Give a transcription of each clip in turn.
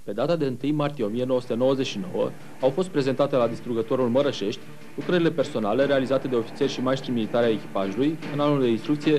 Pe data de 1 martie 1999 au fost prezentate la distrugătorul Mărășești lucrările personale realizate de ofițeri și maestri militari ai echipajului în anul de instrucție 98-99.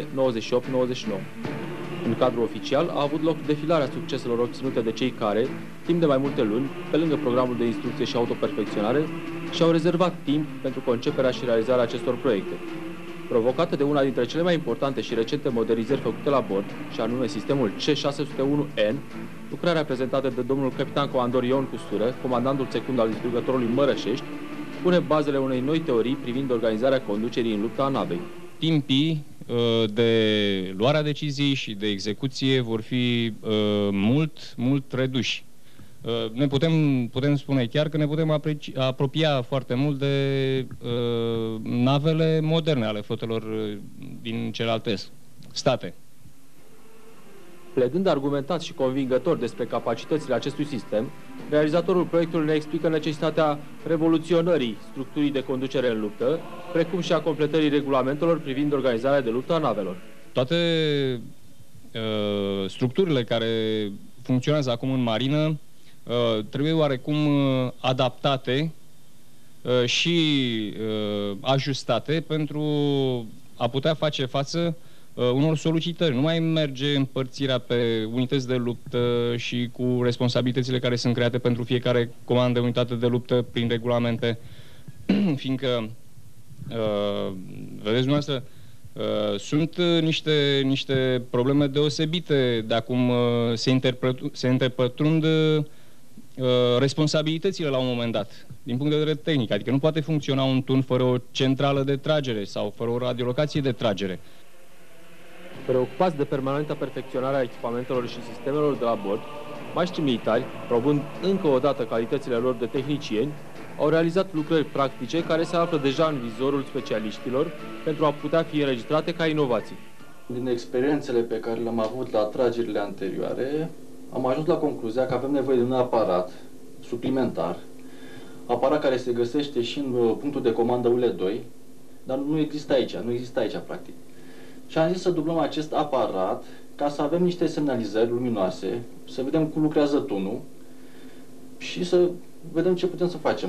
În cadrul oficial a avut loc defilarea succeselor obținute de cei care, timp de mai multe luni, pe lângă programul de instrucție și autoperfecționare, și-au rezervat timp pentru conceperea și realizarea acestor proiecte. Provocată de una dintre cele mai importante și recente modernizări făcute la bord, și anume sistemul C601N, lucrarea prezentată de domnul capitan comandor Ion Custură, comandantul secund al distrugătorului Mărășești, pune bazele unei noi teorii privind organizarea conducerii în lupta a navei. Timpii de luarea deciziei și de execuție vor fi mult reduși. Ne putem spune chiar că ne putem apropia foarte mult de navele moderne ale flotelor din celelalte state. Pledând argumentat și convingător despre capacitățile acestui sistem, realizatorul proiectului ne explică necesitatea revoluționării structurii de conducere în luptă, precum și a completării regulamentelor privind organizarea de luptă a navelor. Toate structurile care funcționează acum în marină trebuie oarecum adaptate și ajustate pentru a putea face față unor solicitări. Nu mai merge împărțirea pe unități de luptă și cu responsabilitățile care sunt create pentru fiecare comandă, unitate de luptă prin regulamente, fiindcă, vedeți dumneavoastră, sunt niște probleme deosebite de acum se interpătrund responsabilitățile la un moment dat, din punct de vedere tehnic. Adică nu poate funcționa un tun fără o centrală de tragere sau fără o radiolocație de tragere. Preocupați de permanenta perfecționare a echipamentelor și sistemelor de la bord, maestrii militari, probând încă o dată calitățile lor de tehnicieni, au realizat lucrări practice care se află deja în vizorul specialiștilor pentru a putea fi înregistrate ca inovații. Din experiențele pe care le-am avut la tragerile anterioare, am ajuns la concluzia că avem nevoie de un aparat suplimentar, aparat care se găsește și în punctul de comandă ULE2, dar nu există aici practic. Și am zis să dublăm acest aparat ca să avem niște semnalizări luminoase, să vedem cum lucrează tunul și să vedem ce putem să facem.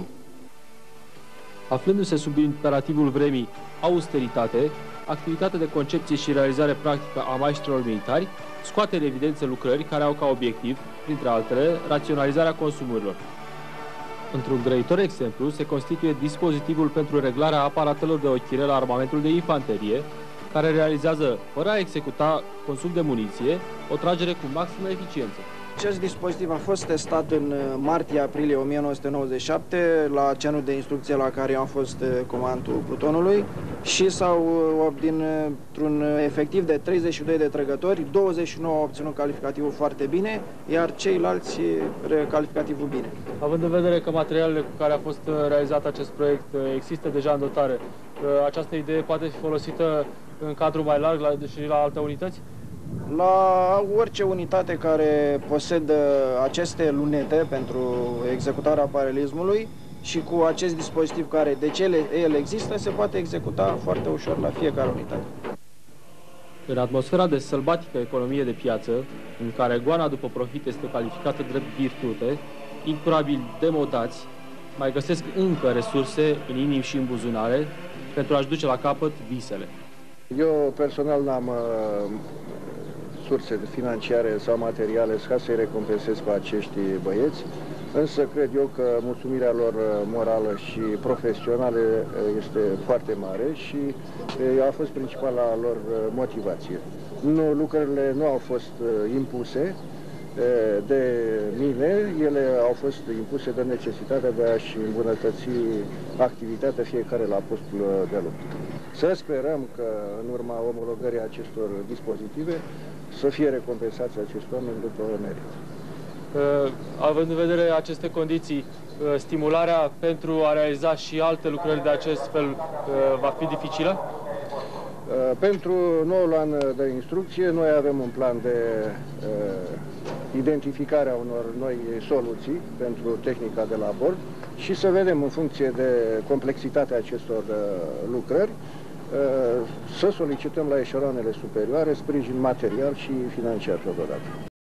Aflându-se sub imperativul vremii austeritate, activitatea de concepție și realizare practică a maestrilor militari scoate în evidență lucrări care au ca obiectiv, printre altele, raționalizarea consumurilor. Într-un grăitor exemplu se constituie dispozitivul pentru reglarea aparatelor de ochire la armamentul de infanterie, care realizează, fără a executa consum de muniție, o tragere cu maximă eficiență. Acest dispozitiv a fost testat în martie-aprilie 1997 la cenul de instrucție la care eu am fost comandul plutonului și dintr-un efectiv de 32 de trăgători, 29 au obținut calificativul foarte bine, iar ceilalți calificativul bine. Având în vedere că materialele cu care a fost realizat acest proiect există deja în dotare, această idee poate fi folosită în cadrul mai larg și la alte unități? La orice unitate care posedă aceste lunete pentru executarea paralelismului și cu acest dispozitiv care de ce el există, se poate executa foarte ușor la fiecare unitate. În atmosfera de sălbatică economie de piață, în care goana după profit este calificată drept virtute, incurabili demodați mai găsesc încă resurse în inimi și în buzunare pentru a-și duce la capăt visele. Eu personal n-am surse financiare sau materiale ca să-i recompensez pe acești băieți, însă cred eu că mulțumirea lor morală și profesională este foarte mare și a fost principala lor motivație. Lucrările nu au fost impuse de mine, ele au fost impuse de necesitatea de a-și îmbunătăți activitatea fiecare la postul de luptă. Să sperăm că în urma omologării acestor dispozitive să fie recompensați acești oameni după merit. Având în vedere aceste condiții, stimularea pentru a realiza și alte lucrări de acest fel va fi dificilă? Pentru noul an de instrucție, noi avem un plan de identificare a unor noi soluții pentru tehnica de la bord și să vedem în funcție de complexitatea acestor lucrări, să solicităm la eșeloanele superioare sprijin material și financiar totodată.